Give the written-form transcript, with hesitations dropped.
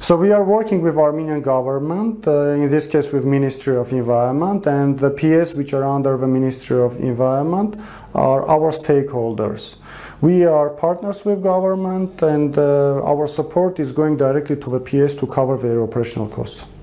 So we are working with Armenian government, in this case with Ministry of Environment, and the PS which are under the Ministry of Environment are our stakeholders. We are partners with government, and our support is going directly to the PS to cover their operational costs.